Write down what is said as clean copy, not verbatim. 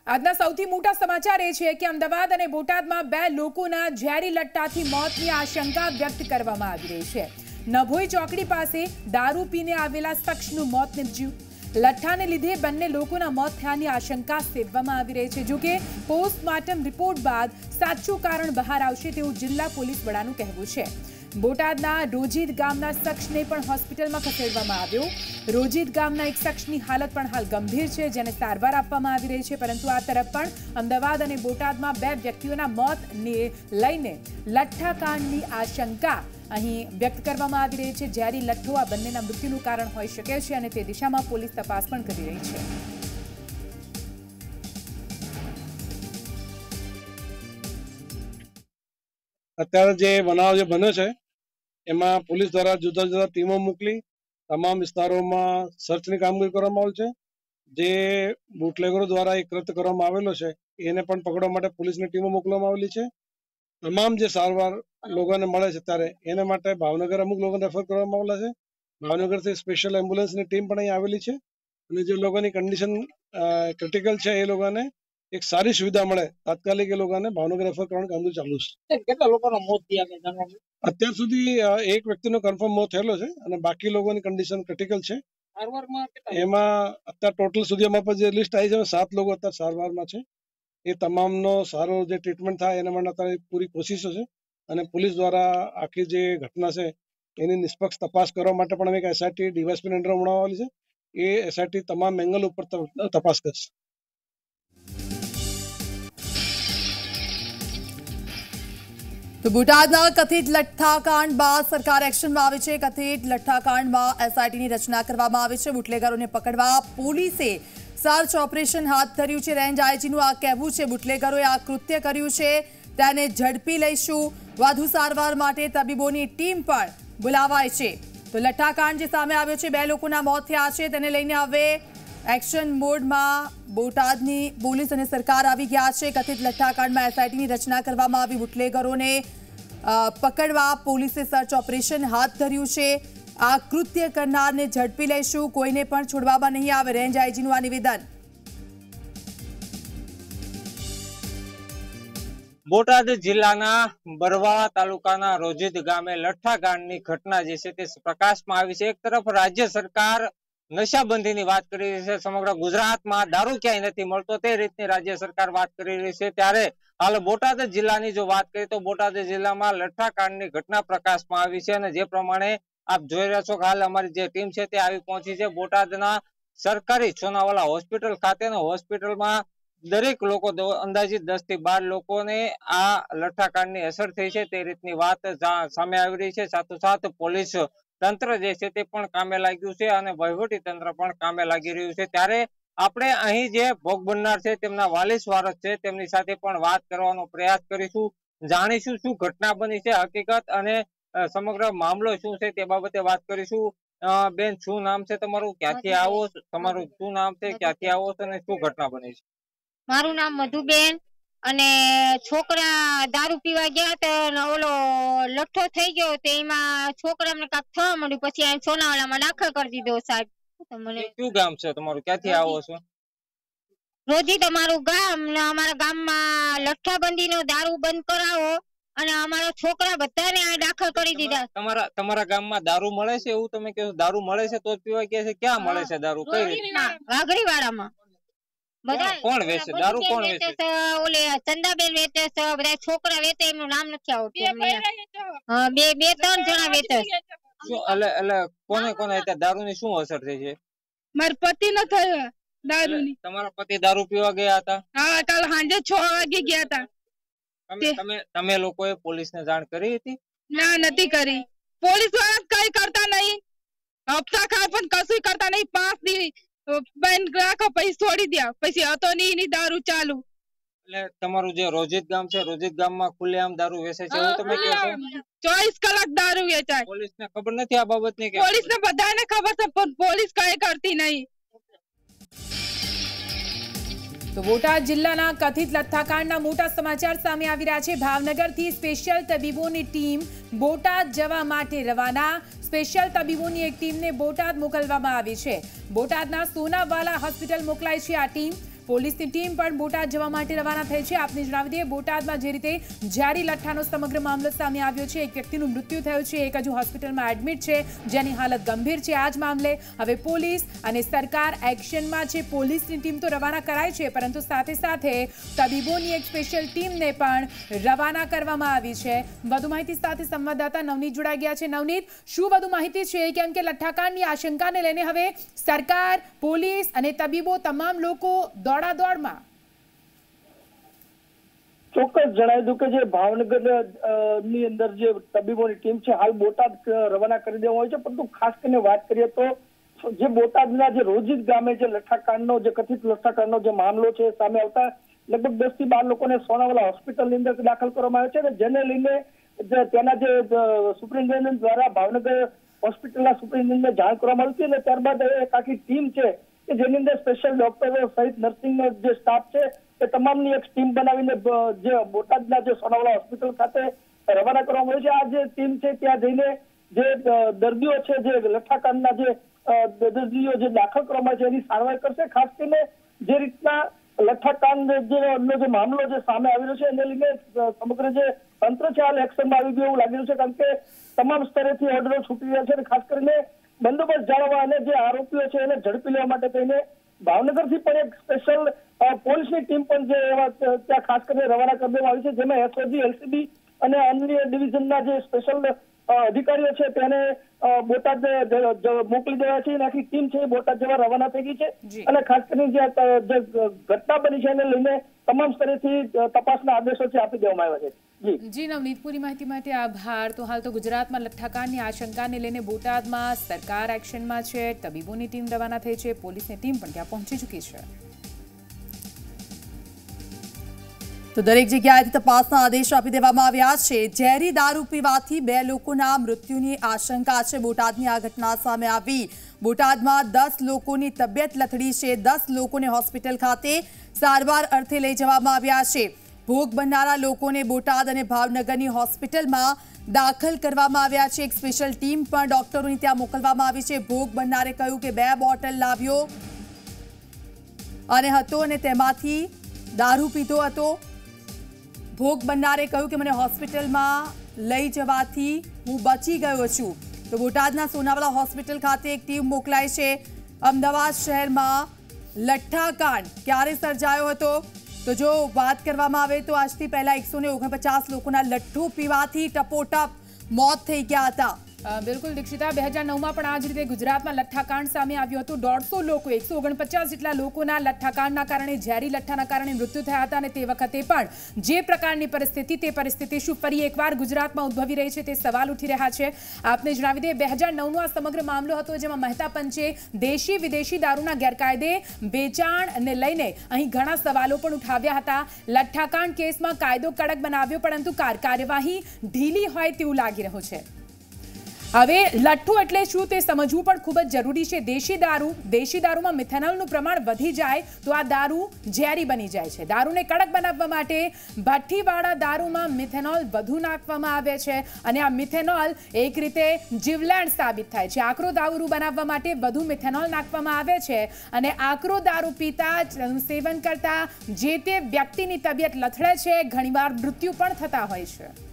આજના સૌથી મોટા સમાચાર એ છે કે અમદાવાદ અને બોટાદમાં બે લોકોના ઝેરી લટ્ટાથી મોતની આશંકા વ્યક્ત કરવામાં આવી રહી છે। નભોઈ ચોકડી પાસે દારૂ પીને આવેલા શખ્સનું મોત નીપજ્યું। લઠ્ઠાને લીધે બંને લોકોના મોત થયાની આશંકા સેવવામાં આવી રહી છે। જો કે પોસ્ટમોર્ટમ રિપોર્ટ બાદ સાચું કારણ બહાર આવશે તેવું જિલ્લા પોલીસ વડાનું કહેવું છે। બોટાદના રોજીદ ગામના શખ્સને પણ હોસ્પિટલમાં ખસેડવામાં આવ્યો। રોજીદ ગામના એક શખ્સની હાલત પણ હાલ ગંભીર છે, જેને સારવાર આપવામાં આવી રહી છે। પરંતુ આ તરફ પણ અમદાવાદ અને બોટાદમાં બે વ્યક્તિઓના મોતને લઈને લઠ્ઠાકાંડની આશંકા અહીં વ્યક્ત કરવામાં આવી રહી છે। ઝેરી લઠ્ઠો આ બંનેના મૃત્યુનું કારણ હોઈ શકે છે અને તે દિશામાં પોલીસ તપાસ પણ કરી રહી છે। અત્યારે જે બનાવ જે બન્યો છે એમાં પોલીસ દ્વારા જુદા જુદા ટીમો મોકલી તમામ વિસ્તારોમાં સર્ચની કામગીરી કરવામાં આવી છે। જે બુટલેગરો દ્વારા એક કૃત્ય કરવામાં આવેલો છે એને પણ પકડવા માટે પોલીસની ટીમો મોકલવામાં આવેલી છે। તમામ જે સારવાર લોકોને મળે છે ત્યારે એના માટે ભાવનગર અમુક લોકોને રેફર કરવામાં આવેલા છે। ભાવનગરથી સ્પેશિયલ એમ્બ્યુલન્સની ટીમ પણ અહીં આવેલી છે અને જે લોકોની કન્ડિશન ક્રિટિકલ છે એ લોકોને એક સારી સુવિધા મળે તાત્કાલિક એ લોકોને ભાવનગર રેફર કરવાનું કામગીરી ચાલુ છે। કેટલા લોકોના મોત થયા અત્યાર સુધી એક વ્યક્તિનો કન્ફર્મ મોત થયેલો છે અને બાકી લોકોની કન્ડિશન ક્રિટિકલ છે। એમાં અત્યારે ટોટલ સુધી અમારા જે લિસ્ટ આવી છે 7 લોકો અત્યારે સારવારમાં છે। એ તમામનો સારો જે ટ્રીટમેન્ટ થાય એના માટે અત્યારે પૂરી કોશિશો છે અને પોલીસ દ્વારા આખી જે ઘટના છે એની નિષ્પક્ષ તપાસ કરવા માટે પણ એક એસઆઈટી ડીવાયએસપીની અંડર બનાવવાની છે। એ એસઆઈટી તમામ એંગલ ઉપર તપાસ કરશે। તો બોટાદના કથિત લઠ્ઠાકાંડ બાદ સરકાર એક્શનમાં આવી છે। કથિત લઠ્ઠાકાંડમાં એસઆઈટીની રચના કરવામાં આવી છે। બુટલેગરોને પકડવા પોલીસે સર્ચ ઓપરેશન હાથ ધર્યું છે। રેન્જ આઈજીનું આ કહેવું છે બુટલેગરોએ આ કૃત્ય કર્યું છે તેને ઝડપી લઈશું। વધુ સારવાર માટે તબીબોની ટીમ પણ બોલાવાઈ છે। તો લઠ્ઠાકાંડ જે સામે આવ્યો છે, બે લોકોના મોત થયા છે, તેને લઈને હવે એક્શન મોડમાં બોટાદની પોલીસ અને સરકાર આવી ગયા છે। કથિત લઠ્ઠાકાંડમાં એસઆઈટીની રચના કરવામાં આવી। બુટલેગરોને પકડવા પોલીસે સર્ચ ઓપરેશન હાથ ધર્યું છે। આ કૃત્ય કરનારને ઝડપી લઈશું, કોઈને પણ છોડવામાં નહીં આવે। રેન્જ આઈજીનું આ નિવેદન। બોટાદ જિલ્લાના બરવાળા તાલુકાના રોજીદ ગામે લઠ્ઠાકાંડની ઘટના જે છે તે પ્રકાશમાં આવી છે। એક તરફ રાજ્ય સરકાર નશાબંધીની વાત કરી રહી છે, સમગ્ર ગુજરાતમાં દારૂ ક્યાંય નથી મળતો તે રીતની રાજ્ય સરકાર વાત કરી રહી છે। ત્યારે હાલ બોટાદ જિલ્લાની જો વાત કરીએ તો બોટાદ જિલ્લામાં લઠ્ઠાકાંડની ઘટના પ્રકાશમાં આવી છે અને જે પ્રમાણે આપ જોઈ રહ્યા છો કે હાલ અમારી જે ટીમ છે તે આવી પહોંચી છે બોટાદના સરકારી સોનાવાલા હોસ્પિટલ ખાતે। હોસ્પિટલમાં દરેક લોકો અંદાજિત 10 થી 12 લોકોને આ લઠ્ઠાકાંડની અસર થઈ છે તે રીતની વાત સામે આવી રહી છે। સાથોસાથ પોલીસ તંત્ર જે છે તે પણ કામે લાગ્યું છે અને વહીવટી તંત્ર પણ કામે લાગી રહ્યું છે। ત્યારે આપણે અહીં જે ભોગ બનનાર છે તેમના વાલીસ વારસ છે તેમની સાથે પણ વાત કરવાનો પ્રયાસ કરીશું, જાણીશું શું ઘટના બની છે હકીકત અને સમગ્ર મામલો શું છે તે બાબતે વાત કરીશું। બેન, શું નામ છે તમારું, ક્યાંથી આવો, તમારું શું નામ છે, ક્યાંથી આવો છો અને શું ઘટના બની છે? મારું નામ મધુબેન અને છોકરા દારૂ પીવા ગયા તો ઓલો લઠ્ઠો થઈ ગયો તો એમાં છોકરાને કાંક થવા માંડ્યું, પછી આ સોનાવાલામાં દાખલ કરી દીધો સાહેબ। કયું ગામ છે તમારું, ક્યાંથી આવો છો? રોજી તમારું ગામ ને અમારા ગામમાં લઠ્ઠાબંધીનો દારૂ બંધ કરાવો અને અમારા છોકરા બધાને આ દાખલ કરી દીધા। તમારા ગામમાં દારૂ મળે છે એવું તમે કહો? દારૂ મળે છે તો જ પીવા ગયા છે? ક્યાં મળે છે દારૂ? કઈ રીતે? વાઘડીવાળામાં। કોણ વેચે દારૂ? કોણ વેચે? ઓલે ચંદાબેન વેચે છે, બધા છોકરા વેચે, એમનું નામ નથી આવતું। બે ત્રણ જણા વેચે છે। એટલે કોને કોને દારૂની શું અસર થઈ છે? મારા પતિ ન થયો દારૂની। તમારા પતિ દારૂ પીવા ગયા હતા? હા, કાલ સાંજે 6 વાગે ગયા હતા। તમે લોકોએ પોલીસને જાણ કરી હતી? ના, નથી કરી। પોલીસ વાળા કઈ કરતા નહીં, હપ્તા ખા પણ કશું કરતા નહીં। 5 દિવસ બંધ રાખો પછી છોડી દે, પછી હતો નહીં દારૂ ચાલુ। એટલે તમારું જે રોજીદ ગામ છે, રોજીદ ગામમાં ખુલ્લેઆમ દારૂ વેચે છે એવું તમે કહો છો? 24 કલાક દારૂ વેચાય। પોલીસને ખબર નથી આ બાબતની? પોલીસને બધાને ખબર છે પણ પોલીસ કઈ કરતી નહીં। તો બોટાદ જિલ્લાના કથિત લઠ્ઠાકાંડના મોટા સમાચાર સામે આવી રહ્યા છે। ભાવનગરથી સ્પેશિયલ તબીબોની ટીમ બોટાદ જવા માટે રવાના। સ્પેશિયલ તબીબોની એક ટીમને બોટાદ મોકલવામાં આવી છે। બોટાદના સોનાવાલા હોસ્પિટલ મોકલાઈ છે આ ટીમ। પોલીસની ટીમ પણ બોટાદ જવા માટે રવાના થઈ છે। આપને જણાવી દઈએ, બોટાદમાં જે રીતે ઝેરી લઠ્ઠાનો સમગ્ર મામલો સામે આવ્યો છે, એક વ્યક્તિનું મૃત્યુ થયું છે, એક હજુ હોસ્પિટલમાં એડમિટ છે, જેની હાલત ગંભીર છે। આ જ મામલે હવે પોલીસ અને સરકાર એક્શનમાં છે। પોલીસની ટીમ તો રવાના કરાઈ છે, પરંતુ સાથે સાથે તબીબોની એક સ્પેશિયલ ટીમને પણ રવાના કરવામાં આવી છે। વધુ માહિતી સાથે સંવાદદાતા નવનીત જોડાઈ ગયા છે। નવનીત, શું વધુ માહિતી છે? કેમ કે લઠ્ઠાકાંડની આશંકાને લઈને હવે સરકાર, પોલીસ અને તબીબો તમામ લોકો દોડાદોડમાં। ચોક્કસ જણાવી દઉં કે જે ભાવનગર ની અંદર જે તબીબોની ટીમ છે હાલ બોટાદ રવાના કરી દેવામાં આવી છે, પરંતુ ખાસ કરીને વાત કરીએ તો જે બોટાદના જે રોજિત ગામે જે લઠ્ઠાકાંડનો જે કથિત લઠ્ઠાકાંડનો જે મામલો છે સામે આવતા લગભગ 10 થી 12 લોકોને સોનાવાલા હોસ્પિટલની અંદર દાખલ કરવામાં આવ્યા છે, જેને લઈને તેના જે સુપ્રિન્ટેન્ડન્ટ દ્વારા ભાવનગર હોસ્પિટલના સુપ્રિન્ટેન્ડન્ટને જાણ કરવામાં આવી હતી અને ત્યારબાદ એક આખી ટીમ છે કે જેની અંદર સ્પેશિયલ ડોક્ટરો સહિત નર્સિંગનો જે સ્ટાફ છે એ તમામની એક ટીમ બનાવીને જે બોટાદના જે સોનાવાલા હોસ્પિટલ ખાતે રવાના કરવામાં આવી છે। આ જે ટીમ છે ત્યાં જઈને જે દર્દીઓ છે, જે લઠ્ઠાકાંડના જે દર્દીઓ જે દાખલ કરવામાં છે એની સારવાર કરશે। ખાસ કરીને જે રીતના લઠ્ઠાકાંડનો જે મામલો જે સામે આવેલો છે એને લઈને સમગ્ર જે તંત્ર છે હાલ એક્શનમાં આવી ગયું એવું લાગી રહ્યું છે, કારણ કે તમામ સ્તરેથી ઓર્ડરો છૂટી રહ્યા છે અને ખાસ કરીને બંદોબસ્ત જાળવવા અને જે આરોપીઓ છે એને ઝડપી લેવા માટે થઈને ભાવનગરથી પણ એક સ્પેશિયલ પોલીસની ટીમ પણ જે ત્યાં ખાસ કરીને રવાના કરી દેવામાં આવી છે, જેમાં એસઓજી, એલસીબી અને અન્ય ડિવિઝનના જે સ્પેશિયલ અધિકારીઓ છે તેને બોટાદ મોકલી દેવા છે। આખી ટીમ છે બોટાદ જવા રવાના થઈ ગઈ છે અને ખાસ કરીને જે ઘટના બની છે એને લઈને તમામ સ્તરેથી તપાસના આદેશો છે આપી દેવામાં આવ્યા છે। જી નવનીત, પૂરી માહિતી માટે આભાર। તો હાલ તો ગુજરાતમાં લઠ્ઠાકાંડની આશંકાને લઈને બોટાદમાં સરકાર એક્શનમાં છે, તબીબોની ટીમ રવાના થઈ છે, પોલીસની ટીમ પણ ત્યાં પહોંચી ચૂકી છે। તો દરેક જગ્યાએથી તપાસના આદેશ આપી દેવામાં આવ્યા છે। ઝેરી દારૂ પીવાથી 2 લોકોના મૃત્યુની આશંકા છે। બોટાદની આ ઘટના સામે આવી। બોટાદમાં 10 લોકોની તબિયત લથડી છે, 10 લોકોને હોસ્પિટલ ખાતે સારવાર અર્થે લઈ જવામાં આવ્યા છે। ભોગ બનનારા લોકોને બોટાદ અને ભાવનગરની હોસ્પિટલમાં દાખલ કરવામાં આવ્યા છે। એક સ્પેશિયલ ટીમ પણ ડોક્ટરોની ત્યાં મોકલવામાં આવી છે। ભોગ બનનારે કહ્યું કે 2 બોટલ લાવ્યો અને હતો અને તેમાંથી દારૂ પીધો હતો। ભોગ બનનારે કહ્યું કે મને હોસ્પિટલમાં લઈ જવાથી હું બચી ગયો છું। તો બોટાદના સોનાવાલા હોસ્પિટલ ખાતે એક ટીમ મોકલાઈ છે। અમદાવાદ શહેરમાં લઠ્ઠાકાંડ ક્યારે સર્જાયો હતો? તો જો વાત કરવામાં આવે તો આજથી પહેલા 149 લોકોના લઠ્ઠું પીવાથી ટપોટપ મોત થઈ ગયા હતા। બિલકુલ દીક્ષિતા, 2009માં પણ આ જ રીતે ગુજરાતમાં લઠ્ઠાકાંડ સામે આવ્યું હતું। 150 લોકો, 149 જેટલા લોકોના લઠ્ઠાકાંડના કારણે, ઝેરી લઠ્ઠાના કારણે મૃત્યુ થયા હતા અને તે વખતે પણ જે પ્રકારની પરિસ્થિતિ, તે પરિસ્થિતિ શું ફરી એકવાર ગુજરાતમાં ઉદ્ભવી રહી છે તે સવાલ ઉઠી રહ્યા છે। આપને જણાવી દઈએ, 2009નો આ સમગ્ર મામલો હતો જેમાં મહેતા પંચે દેશી વિદેશી દારૂના ગેરકાયદે વેચાણને લઈને અહીં ઘણા સવાલો પણ ઉઠાવ્યા હતા। લઠ્ઠાકાંડ કેસમાં કાયદો કડક બનાવ્યો, પરંતુ કાર્યવાહી ઢીલી હોય તેવું લાગી રહ્યું છે। હવે લઠ્ઠું એટલે શું તે સમજવું પણ ખૂબ જ જરૂરી છે। દેશી દારૂમાં મિથેનોલનું પ્રમાણ વધી જાય તો આ દારૂ ઝેરી બની જાય છે। દારૂને કડક બનાવવા માટે ભઠ્ઠીવાળા દારૂમાં મિથેનોલ વધુ નાખવામાં આવે છે અને આ મિથેનોલ એક રીતે જીવલેણ સાબિત થાય છે। આકરો દારૂ બનાવવા માટે વધુ મિથેનોલ નાખવામાં આવે છે અને આકરો દારૂ પીતા સેવન કરતા જે તે વ્યક્તિની તબિયત લથડે છે, ઘણીવાર મૃત્યુ પણ થતા હોય છે।